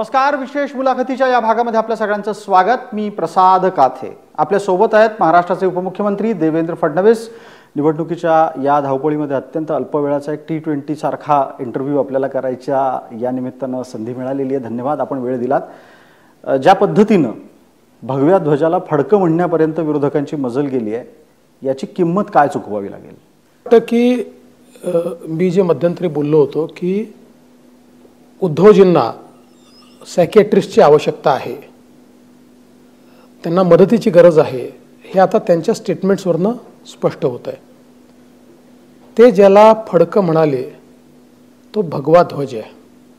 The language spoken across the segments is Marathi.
नमस्कार. विशेष मुलाखतीच्या या भागामध्ये आपल्या सगळ्यांचं स्वागत. मी प्रसाद काथे. आपल्या सोबत आहेत महाराष्ट्राचे उपमुख्यमंत्री देवेंद्र फडणवीस. निवडणुकीच्या या धावपळीमध्ये अत्यंत अल्प वेळाचा एक T20 सारखा इंटरव्ह्यू आपल्याला करायच्या या निमित्तानं संधी मिळालेली आहे. धन्यवाद, आपण वेळ दिलात. ज्या पद्धतीनं भगव्या ध्वजाला फडकं म्हणण्यापर्यंत विरोधकांची मजल गेली आहे, याची किंमत काय चुकवावी लागेल? की मी जे मध्यंतरी बोललो होतो की उद्धवजींना सायकियाट्रिस्टची आवश्यकता आहे, त्यांना मदतीची गरज आहे, हे आता त्यांच्या स्टेटमेंट्सवरनं स्पष्ट होत आहे. ते ज्याला फडकं म्हणाले तो भगवा ध्वज आहे.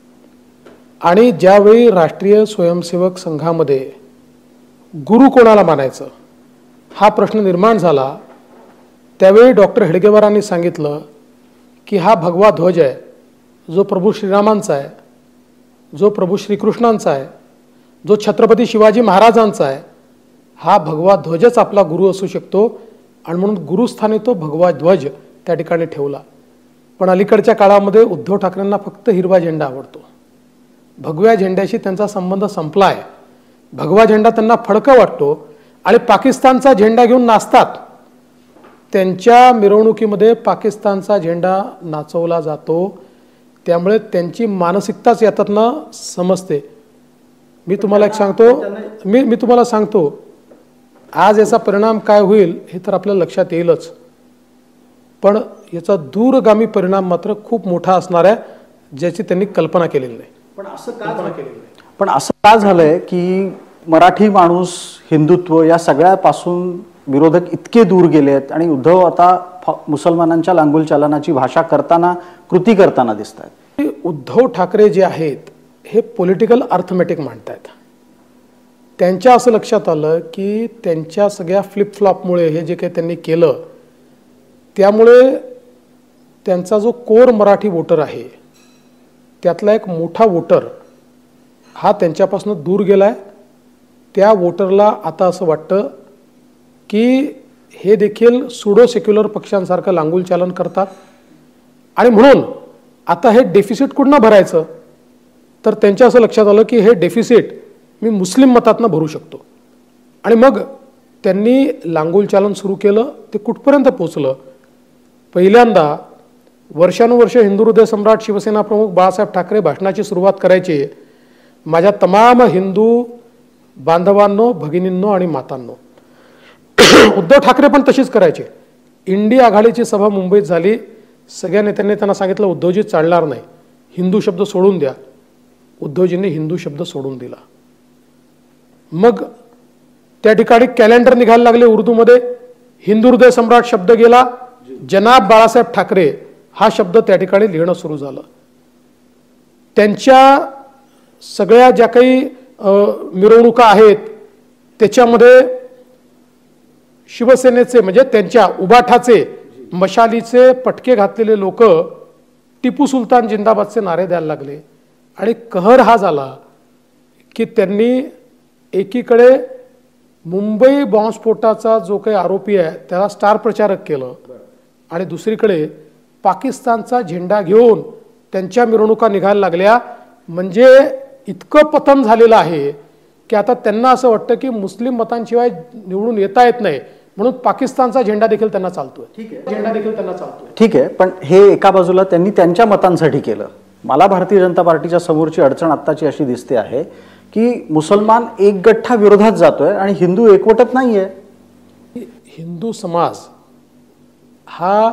आणि ज्यावेळी राष्ट्रीय स्वयंसेवक संघामध्ये गुरु कोणाला मानायचं हा प्रश्न निर्माण झाला, त्यावेळी डॉक्टर हेडगेवारांनी सांगितलं की हा भगवा ध्वज आहे, जो प्रभू श्रीरामांचा आहे, जो प्रभू श्रीकृष्णांचा आहे, जो छत्रपती शिवाजी महाराजांचा आहे, हा भगवा ध्वजच आपला गुरु असू शकतो. आणि म्हणून गुरुस्थानी तो भगवा ध्वज त्या ठिकाणी ठेवला. पण अलीकडच्या काळामध्ये उद्धव ठाकरेंना फक्त हिरवा झेंडा आवडतो. भगव्या झेंड्याशी त्यांचा संबंध संपला आहे. भगवा झेंडा त्यांना फडकं वाटतो आणि पाकिस्तानचा झेंडा घेऊन नाचतात. त्यांच्या मिरवणुकीमध्ये पाकिस्तानचा झेंडा नाचवला जातो. त्यामुळे त्यांची मानसिकताच यातनं समजते. मी तुम्हाला एक सांगतो, मी तुम्हाला सांगतो आज याचा परिणाम काय होईल हे तर आपल्याला लक्षात येईलच, पण याचा दूरगामी परिणाम मात्र खूप मोठा असणार आहे, ज्याची त्यांनी कल्पना केलेली नाही. पण असं का झालंय की मराठी माणूस, हिंदुत्व या सगळ्यापासून विरोधक इतके दूर गेले आहेत आणि उद्धव आता मुसलमानांच्या लांगुल चालनाची भाषा करताना, कृती करताना दिसत आहेत? उद्धव ठाकरे जे आहेत हे पॉलिटिकल अर्थमॅटिक मांडतायत. त्यांच्या असं लक्षात आलं की त्यांच्या सगळ्या फ्लिपफ्लॉपमुळे हे जे काही त्यांनी केलं, त्यामुळे त्यांचा जो कोर मराठी वोटर आहे त्यातला एक मोठा वोटर हा त्यांच्यापासून दूर गेलाय. त्या वोटरला आता असं वाटतं की हे देखील सुडो सेक्युलर पक्षांसारखं लांगुल चालन करतात. आणि म्हणून आता हे डेफिसिट कुठनं भरायचं, तर त्यांच्या असं लक्षात आलं की हे डेफिसिट मी मुस्लिम मतातनं भरू शकतो. आणि मग त्यांनी लांगुल चालन सुरू केलं. ते कुठपर्यंत पोचलं? पहिल्यांदा वर्षानुवर्ष हिंदू हृदय सम्राट शिवसेना प्रमुख बाळासाहेब ठाकरे भाषणाची सुरुवात करायचे, माझ्या तमाम हिंदू बांधवांनो, भगिनींनो आणि मातांनो. उद्धव ठाकरे पण तशीच करायचे. इंडिया आघाडीची सभा मुंबईत झाली. सगळ्या नेत्यांनी त्यांना सांगितलं उद्धवजी चालणार नाही, हिंदू शब्द सोडून द्या. उद्धवजींनी हिंदू शब्द सोडून दिला. मग त्या ठिकाणी कॅलेंडर निघायला लागले उर्दूमध्ये. हिंदू हृदय सम्राट शब्द गेला, जनाब बाळासाहेब ठाकरे हा शब्द त्या ठिकाणी लिहिणं सुरू झालं. त्यांच्या सगळ्या ज्या काही मिरवणुका आहेत त्याच्यामध्ये शिवसेनेचे म्हणजे त्यांच्या उबाठाचे, मशालीचे पटके घातलेले लोक टिपू सुलतान जिंदाबादचे नारे द्यायला लागले. आणि कहर हा झाला की त्यांनी एकीकडे मुंबई बॉम्बस्फोटाचा जो काही आरोपी आहे त्याला स्टार प्रचारक केलं आणि दुसरीकडे पाकिस्तानचा झेंडा घेऊन त्यांच्या मिरवणुका निघायला लागल्या. म्हणजे इतकं पतन झालेलं आहे की आता त्यांना असं वाटतं की मुस्लिम मतांशिवाय निवडून येता येत नाही, म्हणून पाकिस्तानचा झेंडा देखील त्यांना चालतोय. झेंडा देखील त्यांना चालतोय. ठीक आहे, पण हे एका बाजूला त्यांनी त्यांच्या मतांसाठी केलं. मला भारतीय जनता पार्टीच्या समोरची अडचण आत्ताची अशी दिसते आहे की मुसलमान एक गठ्ठा विरोधात जातोय आणि हिंदू एकवटत नाहीये. हिंदू समाज हा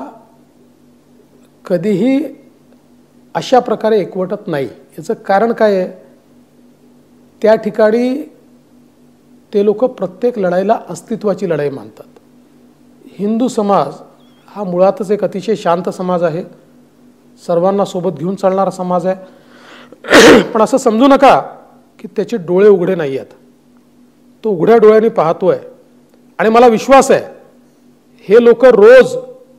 कधीही अशा प्रकारे एकवटत नाही. याचं कारण काय आहे? त्या ठिकाणी ते लोक प्रत्येक लढाईला अस्तित्वाची लढाई मानतात. हिंदू समाज हा मुळातच एक अतिशय शांत समाज आहे, सर्वांना सोबत घेऊन चालणारा समाज आहे. पण असं समजू नका की त्याचे डोळे उघडे नाही आहेत. तो उघड्या डोळ्यांनी पाहतोय. आणि मला विश्वास आहे हे लोक रोज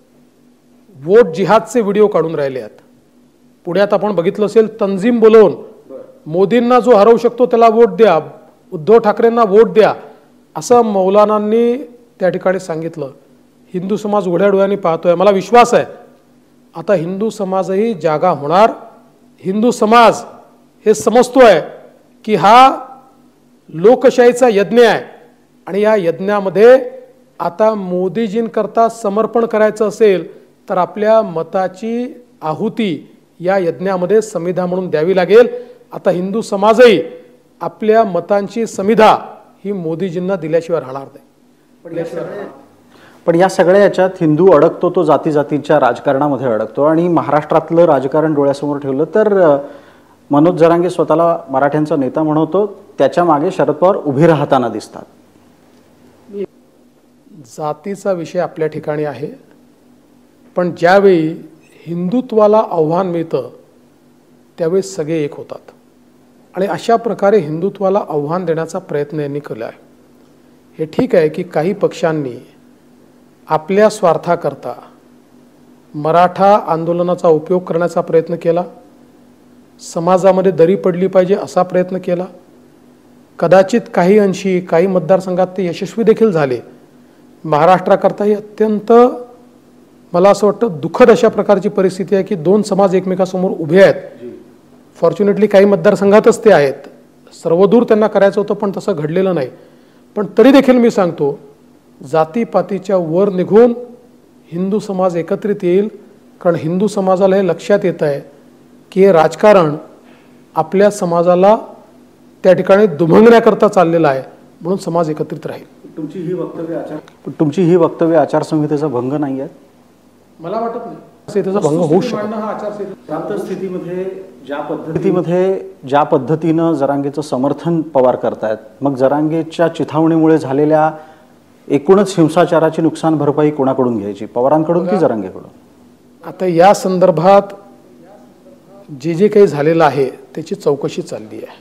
वोट जिहादचे व्हिडिओ काढून राहिले आहेत. पुण्यात आपण बघितलं असेल, तंजीम बोलवून मोदींना जो हरवू शकतो त्याला वोट द्या, उद्धव ठाकरेंना वोट द्या, असं मौलानांनी त्या ठिकाणी सांगितलं. हिंदू समाज उघड्या डोळ्यांनी पाहतोय. मला विश्वास आहे आता हिंदू समाजही जागा होणार. हिंदू समाज हे समजतोय की हा लोकशाहीचा यज्ञ आहे आणि या यज्ञामध्ये आता मोदीजींकरता समर्पण करायचं असेल तर आपल्या मताची आहुती या यज्ञामध्ये समिधा म्हणून द्यावी लागेल. आता हिंदू समाजही आपल्या मतांची समिधा ही मोदीजींना दिल्याशिवाय राहणार नाही. पण या सगळ्या याच्यात हिंदू अडकतो तो जाती जातीच्या राजकारणामध्ये अडकतो. आणि महाराष्ट्रातलं राजकारण डोळ्यासमोर ठेवलं तर मनोज जरांगे स्वतःला मराठ्यांचा नेता म्हणवतो, त्याच्या मागे शरद पवार उभे राहताना दिसतात. जातीचा विषय आपल्या ठिकाणी आहे, पण ज्यावेळी हिंदुत्वाला आव्हान मिळतं त्यावेळी सगळे एक होतात आणि अशा प्रकारे हिंदुत्वाला आव्हान देण्याचा प्रयत्न यांनी केला आहे. हे ठीक आहे की काही पक्षांनी आपल्या स्वार्थाकरता मराठा आंदोलनाचा उपयोग करण्याचा प्रयत्न केला, समाजामध्ये दरी पडली पाहिजे असा प्रयत्न केला. कदाचित काही अंशी काही मतदारसंघात ते यशस्वी देखील झाले. महाराष्ट्राकरता ही अत्यंत मला असं वाटतं दुःखद अशा प्रकारची परिस्थिती आहे की दोन समाज एकमेकासमोर उभे आहेत. फॉर्च्युनेटली काही मतदारसंघातच ते आहेत, सर्वदूर त्यांना करायचं होतं पण तसं घडलेलं नाही. पण तरी देखील मी सांगतो, जातीपातीच्या वर निघून हिंदू समाज एकत्रित येईल, कारण हिंदू समाजाला हे लक्षात येत आहे की हे राजकारण आपल्या समाजाला त्या ठिकाणी दुभंगण्याकरता चाललेलं आहे, म्हणून समाज एकत्रित राहील. तुमची ही वक्तव्य आचारसंहितेचा भंग नाही आहे? मला वाटत नाही त्याचा भंग होऊ शकतो. स्थितीमध्ये ज्या पद्धतीनं जरांगेचं समर्थन पवार करतायत, मग जरांगेच्या चिथावणीमुळे झालेल्या एकूणच हिंसाचाराची नुकसान भरपाई कोणाकडून घ्यायची, पवारांकडून की जरांगेकडून? आता या संदर्भात जे काही झालेलं आहे त्याची चौकशी चालली आहे.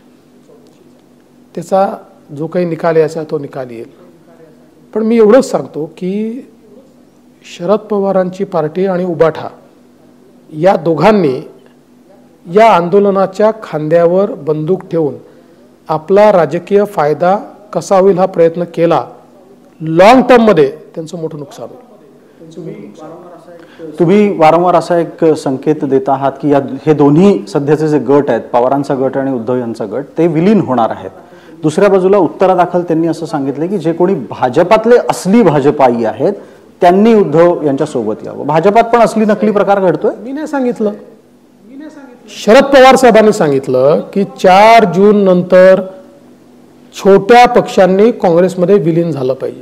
त्याचा जो काही निकाल यायचा तो निकाल येईल. पण मी एवढंच सांगतो की शरद पवारांची पार्टी आणि उबाठा या दोघांनी या आंदोलनाच्या खांद्यावर बंदूक ठेवून आपला राजकीय फायदा कसा होईल हा प्रयत्न केला. लॉंग टर्ममध्ये त्यांचं मोठं नुकसान होईल. तुम्ही वारंवार असा एक संकेत देत आहात की या हे दोन्ही सध्याचे जे गट आहेत, पवारांचा गट आणि उद्धव यांचा गट, ते विलीन होणार आहेत. दुसऱ्या बाजूला उत्तरादाखल त्यांनी असं सांगितलं की जे कोणी भाजपातले असली भाजपाई आहेत त्यांनी उद्धव यांच्या सोबत यावं. भाजपात पण असली नकली प्रकार घडतोय? मी नाही सांगितलं, शरद पवार साहेबांनी सांगितलं की 4 जून नंतर छोट्या पक्षांनी काँग्रेसमध्ये विलीन झालं पाहिजे.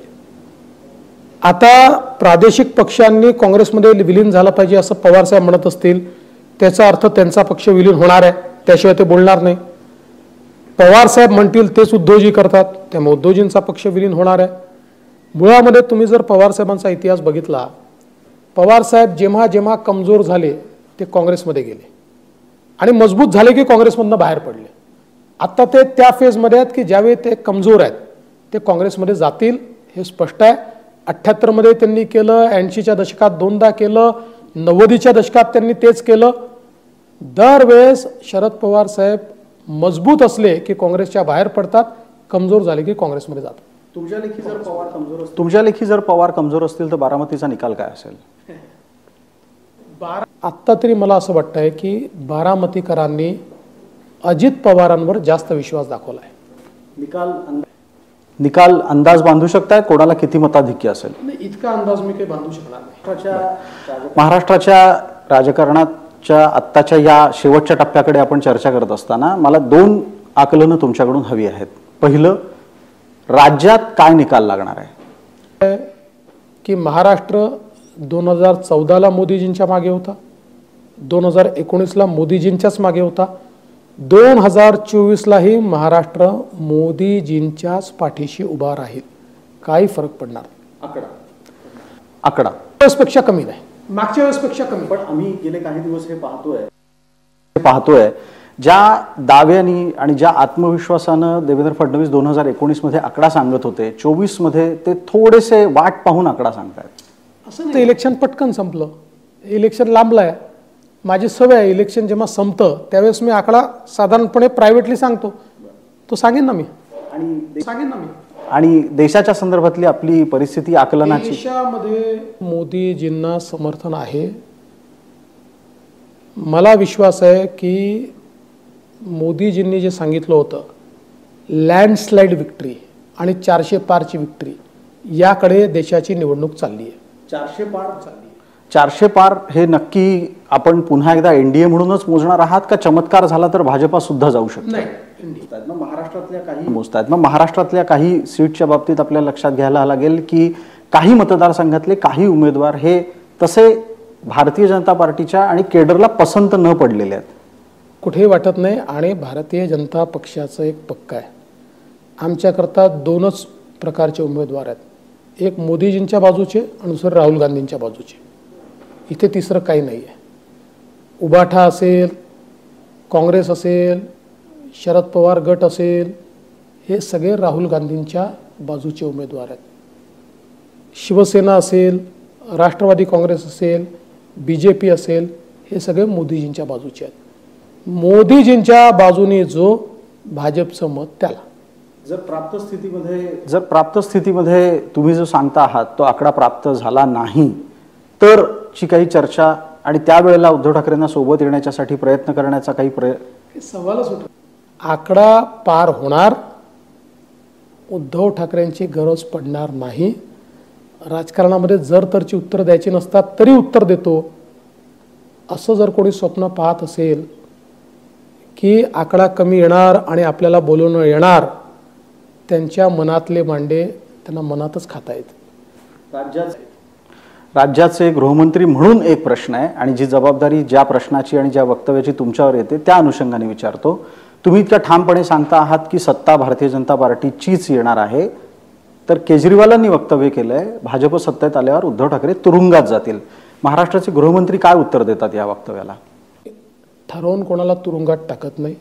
आता प्रादेशिक पक्षांनी काँग्रेसमध्ये विलीन झालं पाहिजे असं पवार साहेब म्हणत असतील, त्याचा अर्थ त्यांचा पक्ष विलीन होणार आहे, त्याशिवाय ते बोलणार नाही. पवार साहेब म्हणतील तेच उद्धवजी करतात, त्यामुळे उद्धवजींचा पक्ष विलीन होणार आहे. मुळामध्ये तुम्ही जर पवार साहेबांचा इतिहास बघितला, पवार साहेब जेव्हा जेव्हा कमजोर झाले ते काँग्रेसमध्ये गेले आणि मजबूत झाले की काँग्रेसमधनं बाहेर पडले. आता ते त्या फेजमध्ये आहेत की ज्यावेळी ते कमजोर आहेत ते काँग्रेसमध्ये जातील, हे स्पष्ट आहे. 78 मध्ये त्यांनी केलं, 80च्या दशकात 2दा केलं, 90च्या दशकात त्यांनी तेच केलं. दरवेळेस शरद पवार साहेब मजबूत असले की काँग्रेसच्या बाहेर पडतात, कमजोर झाले की काँग्रेसमध्ये जातात. तुमच्या लेखी जर पवार कमजोर असतील तर बारामतीचा निकाल काय असेल? आत्ता तरी मला असं वाटतंय की बारामतीकरांनी अजित पवारांवर जास्त विश्वास दाखवला आहे. निकाल अंदाज बांधू शकताय कोणाला किती मताधिक्य असेल? इतका अंदाज मी काही बांधू शकणार नाही. महाराष्ट्राच्या राजकारणाच्या आत्ताच्या या शेवटच्या टप्प्याकडे आपण चर्चा करत असताना मला 2 आकलनं तुमच्याकडून हवी आहेत. पहिलं, राज्यात काय निकाल लागणार आहे? की महाराष्ट्र 2014ला मोदीजींच्या मागे होता, 2019ला मोदीजींच्याच मागे होता, 2024लाही महाराष्ट्र मोदीजींच्याच पाठीशी उभा राहील. काही फरक पडणार? आकडा वेळेसपेक्षा कमी नाही, मागच्या वेळेसपेक्षा कमी. पण आम्ही गेले काही दिवस हे पाहतोय ज्या दाव्यानी आणि ज्या आत्मविश्वासानं देवेंद्र फडणवीस 2019 मध्ये आकडा सांगत होते, 24 मध्ये ते थोडेसे वाट पाहून आकडा सांगतायत. असं ते इलेक्शन पटकन संपलं, इलेक्शन लांबलंय. माझी सवय आहे, इलेक्शन जेव्हा संपतं त्यावेळेस मी आकडा साधारणपणे प्रायव्हेटली सांगतो, तो सांगेन ना मी. आणि देशाच्या संदर्भातली आपली परिस्थिती आकलनाची, देशामध्ये मोदीजींना समर्थन आहे. मला विश्वास आहे की मोदीजींनी जे सांगितलं होतं लँडस्लाईड विक्ट्री आणि 400 पारची विक्ट्री याकडे देशाची निवडणूक चालली आहे. 400 पार चालली. 400 पार हे नक्की आपण पुन्हा एकदा एनडीए म्हणूनच मोजणार आहात का चमत्कार झाला तर भाजपा सुद्धा जाऊ शकतो? नाही, महाराष्ट्रातल्या काही मोजतायत. मग महाराष्ट्रातल्या काही सीटच्या बाबतीत आपल्याला लक्षात घ्यायला लागेल की काही मतदारसंघातले काही उमेदवार हे तसे भारतीय जनता पार्टीच्या आणि केडरला पसंत न पडलेले आहेत. कुठेही वाटत नाही. आणि भारतीय जनता पक्षाचं एक पक्का आहे, आमच्याकरता 2च प्रकारचे उमेदवार आहेत. एक मोदीजींच्या बाजूचे आणि दुसरे राहुल गांधींच्या बाजूचे. इथे तिसरं काही नाही आहे. उबाठा असेल, काँग्रेस असेल, शरद पवार गट असेल, हे सगळे राहुल गांधींच्या बाजूचे उमेदवार आहेत. शिवसेना असेल, राष्ट्रवादी काँग्रेस असेल, BJP असेल, हे सगळे मोदीजींच्या बाजूचे आहेत. मोदीजींच्या बाजूने जो भाजपचं मत त्याला. जर प्राप्त स्थितीमध्ये तुम्ही जो सांगता आहात तो आकडा प्राप्त झाला नाही तर ची काही चर्चा आणि त्यावेळेला उद्धव ठाकरेंना सोबत येण्यासाठी प्रयत्न करण्याचा काही सवालच होता. आकडा पार होणार, उद्धव ठाकरेंची गरज पडणार नाही. राजकारणामध्ये जर तरची उत्तर द्यायची नसतात तरी उत्तर देतो असं जर कोणी स्वप्न पाहत असेल की आकडा कमी येणार आणि आपल्याला बोलवणं येणार, त्यांच्या मनातले मांडे त्यांना मनातच खाता येत. राज्याचे गृहमंत्री म्हणून एक प्रश्न आहे आणि जी जबाबदारी ज्या प्रश्नाची आणि ज्या वक्तव्याची तुमच्यावर येते त्या अनुषंगाने विचारतो. तुम्ही इतक्या ठामपणे सांगता आहात की सत्ता भारतीय जनता पार्टीचीच येणार आहे, तर केजरीवालांनी वक्तव्य केलंय भाजप सत्तेत आल्यावर उद्धव ठाकरे तुरुंगात जातील. महाराष्ट्राचे गृहमंत्री काय उत्तर देतात या वक्तव्याला? ठरवून कोणाला तुरुंगात टाकत नाही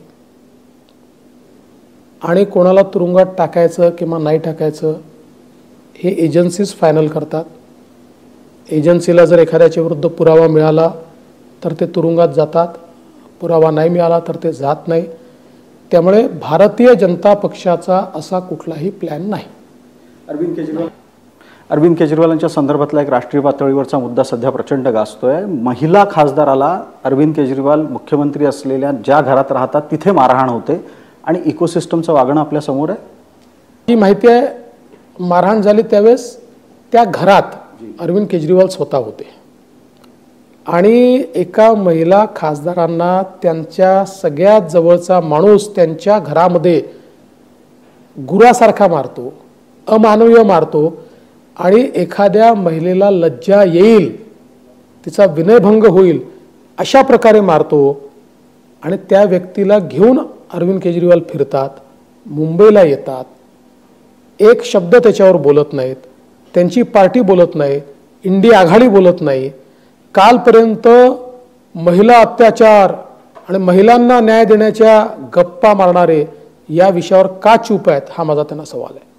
आणि कोणाला तुरुंगात टाकायचं किंवा नाही टाकायचं हे एजन्सीज फायनल करतात. एजन्सीला जर एखाद्याच्या विरुद्ध पुरावा मिळाला तर ते तुरुंगात जातात, पुरावा नाही मिळाला तर ते जात नाही. त्यामुळे भारतीय जनता पक्षाचा असा कुठलाही प्लॅन नाही. अरविंद केजरीवालांच्या संदर्भातला एक राष्ट्रीय पातळीवरचा मुद्दा सध्या प्रचंड गाजतोय. महिला खासदाराला अरविंद केजरीवाल मुख्यमंत्री असलेल्या ज्या घरात राहतात तिथे मारहाण होते आणि इकोसिस्टमचं वागणं आपल्या समोर आहे. ही माहिती आहे. मारहाण झाली त्यावेळेस त्या घरात अरविंद केजरीवाल स्वतः होते आणि एका महिला खासदारांना त्यांच्या सगळ्यात जवळचा माणूस त्यांच्या घरामध्ये गुरासारखा मारतो, अमानवीय मारतो आणि एखाद्या महिलेला लज्जा येईल, तिचा विनयभंग होईल अशा प्रकारे मारतो. आणि त्या व्यक्तीला घेऊन अरविंद केजरीवाल फिरतात, मुंबईला येतात, एक शब्द त्याच्यावर बोलत नाहीत, त्यांची पार्टी बोलत नाही, इंडिया आघाडी बोलत नाही. कालपर्यंत महिला अत्याचार आणि महिलांना न्याय देण्याच्या गप्पा मारणारे या विषयावर का चूप आहेत हा माझा त्यांना सवाल आहे.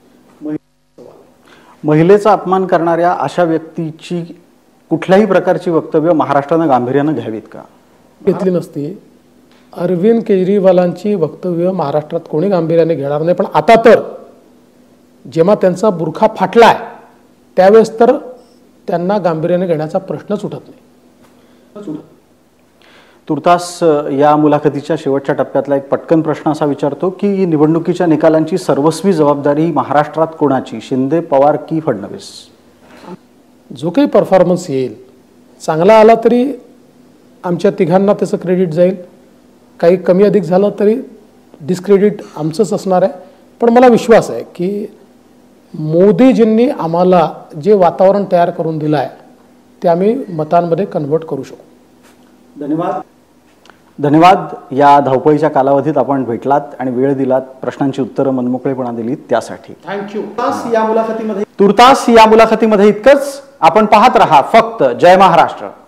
महिलेचा अपमान करणाऱ्या अशा व्यक्तीची कुठल्याही प्रकारची वक्तव्य महाराष्ट्रानं गांभीर्यानं घ्यावीत का? घेतली नसती. अरविंद केजरीवालांची वक्तव्य महाराष्ट्रात कोणी गांभीर्याने घेणार नाही. पण आता तर जेव्हा त्यांचा बुरखा फाटलाय त्यावेळेस तर त्यांना गांभीर्याने घेण्याचा प्रश्नच उठत नाही. तुर्तास या मुलाखतीच्या शेवटच्या टप्प्यातला एक पटकन प्रश्न असा विचारतो की निवडणुकीच्या निकालांची सर्वस्वी जबाबदारी महाराष्ट्रात कोणाची, शिंदे, पवार की फडणवीस? जो काही परफॉर्मन्स येईल चांगला आला तरी आमच्या तिघांना त्याचं क्रेडिट जाईल, काही कमी अधिक झालं तरी डिस्क्रेडिट आमचंच असणार आहे. पण मला विश्वास आहे की मोदीजींनी आम्हाला जे वातावरण तयार करून दिलं आहे ते आम्ही मतांमध्ये कन्व्हर्ट करू शकू. धन्यवाद. या धावपळीच्या कालावधीत आपण भेटलात आणि वेळ दिलात, प्रश्नांची उत्तरं मनमोकळेपणा दिलीत त्यासाठी थँक्यू. तुर्तास या मुलाखतीमध्ये इतकंच. आपण पाहत रहा फक्त जय महाराष्ट्र.